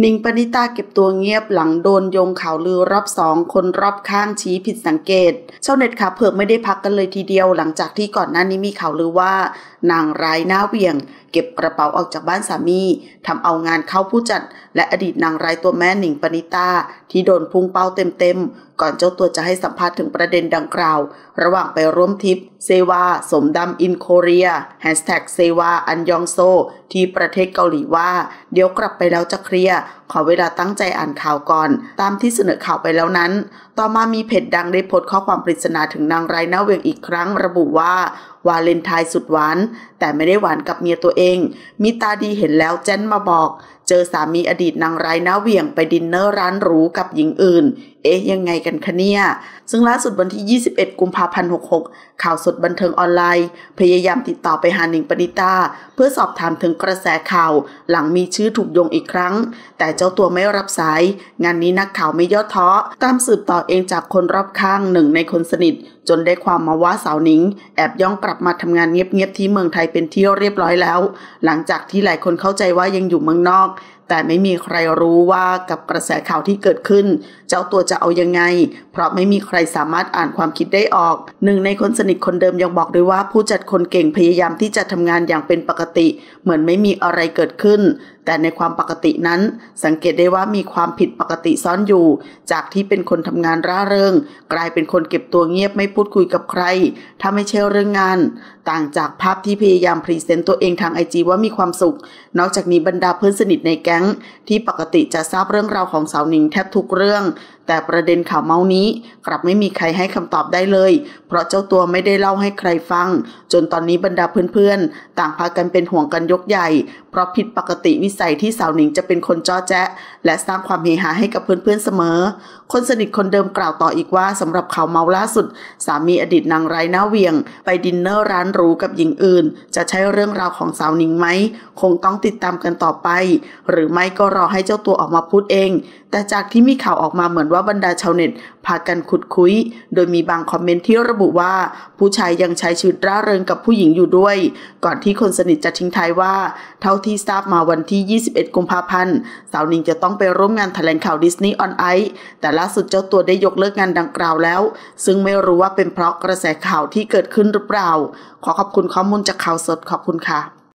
หนิง ปณิตาเก็บตัวเงียบหลังโดนโยงข่าวลือรอบ2คนรอบข้างชี้ผิดสังเกตชาวเน็ตขาเผือกไม่ได้พักกันเลยทีเดียวหลังจากที่ก่อนหน้านี้มีข่าวลือว่านางร้ายหน้าเหวี่ยงเก็บกระเป๋าออกจากบ้านสามีทำเอางานเข้าผู้จัดและอดีตนางร้ายตัวแม่หนิง ปณิตาที่โดนพุ่งเป้าเต็มก่อนเจ้าตัวจะให้สัมภาษณ์ถึงประเด็นดังกล่าวระหว่างไปร่วมทริปเซวาสมดำอินโคเรีย#เซวาอันยองโซที่ประเทศเกาหลีว่าเดี๋ยวกลับไปแล้วจะเคลียร์ขอเวลาตั้งใจอ่านข่าวก่อนตามที่เสนอข่าวไปแล้วนั้นต่อมามีเพจดังได้โพสต์ข้อความปริศนาถึงนางร้ายหน้าเหวี่ยงอีกครั้งระบุว่าวาเลนไทน์สุดหวานแต่ไม่ได้หวานกับเมียตัวเองมีตาดีเห็นแล้วแจ้นมาบอกเจอสามีอดีตนางร้ายหน้าเหวี่ยงไปดินเนอร์ร้านหรูกับหญิงอื่นยังไงกันคะเนี่ยซึ่งล่าสุดวันที่21กุมภาพันธ์66ข่าวสดบันเทิงออนไลน์พยายามติดต่อไปหาหนิง ปณิตาเพื่อสอบถามถึงกระแสข่าวหลังมีชื่อถูกโยงอีกครั้งแต่เจ้าตัวไม่รับสายงานนี้นักข่าวไม่ย่อท้อตามสืบต่อเองจากคนรอบข้างหนึ่งในคนสนิทจนได้ความมาว่าสาวหนิงแอบย่องกลับมาทำงานเงียบๆที่เมืองไทยเป็นที่เรียบร้อยแล้วหลังจากที่หลายคนเข้าใจว่ายังอยู่เมืองนอกแต่ไม่มีใครรู้ว่ากับกระแสข่าวที่เกิดขึ้นเจ้าตัวจะเอายังไงเพราะไม่มีใครสามารถอ่านความคิดได้ออกหนึ่งในคนสนิทคนเดิมยังบอกด้วยว่าผู้จัดคนเก่งพยายามที่จะทำงานอย่างเป็นปกติเหมือนไม่มีอะไรเกิดขึ้นแต่ในความปกตินั้นสังเกตได้ว่ามีความผิดปกติซ่อนอยู่จากที่เป็นคนทำงานร่าเริงกลายเป็นคนเก็บตัวเงียบไม่พูดคุยกับใครถ้าไม่ใช่เรื่องงานต่างจากภาพที่พยายามพรีเซนต์ตัวเองทาง IG ว่ามีความสุขนอกจากนี้บรรดาเพื่อนสนิทในแก๊งที่ปกติจะทราบเรื่องราวของสาวหนิงแทบทุกเรื่องแต่ประเด็นข่าวเมาส์นี้กลับไม่มีใครให้คำตอบได้เลยเพราะเจ้าตัวไม่ได้เล่าให้ใครฟังจนตอนนี้บรรดาเพื่อนๆต่างพากันเป็นห่วงกันยกใหญ่เพราะผิดปกติวิสัยที่สาวหนิงจะเป็นคนจ้อแจ๊ะและสร้างความเฮฮาให้กับเพื่อนๆเสมอคนสนิทคนเดิมกล่าวต่ออีกว่าสำหรับข่าวเมาล่าสุดสามีอดีตนางร้ายหน้าเหวี่ยงไปดินเนอร์ร้านหรูกับหญิงอื่นจะใช่เรื่องราวของสาวหนิงไหมคงต้องติดตามกันต่อไปหรือไม่ก็รอให้เจ้าตัวออกมาพูดเองแต่จากที่มีข่าวออกมาเหมือนว่าบรรดาชาวเน็ตพากันขุดคุยโดยมีบางคอมเมนต์ที่ระบุว่าผู้ชายยังใช้ชีวิตร่าเริงกับผู้หญิงอยู่ด้วยก่อนที่คนสนิทจะทิ้งท้ายว่าเท่าที่ทราบมาวันที่21กุมภาพันธ์สาวหนิงจะต้องไปร่วมงานแถลงข่าว Disney on Ice แต่ล่าสุดเจ้าตัวได้ยกเลิกงานดังกล่าวแล้วซึ่งไม่รู้ว่าเป็นเพราะกระแสข่าวที่เกิดขึ้นหรือเปล่าขอขอบคุณข้อมูลจากข่าวสดขอบคุณค่ะ